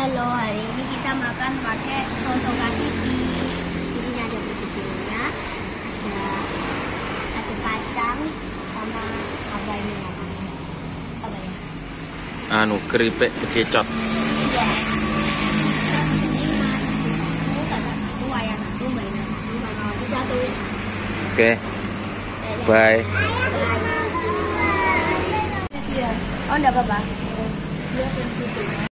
Halo, hari ini kita makan pakai soto kasiki. Di sini ada kecilnya, ada kacang sama apa ini namanya? Apa ya? Keripik bekicot. Iya. Oke. Bye. Oh, enggak apa-apa.